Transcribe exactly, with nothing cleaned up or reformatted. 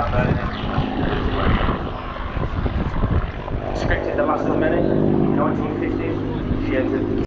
Scripted the last one minute, nineteen fifties. She entered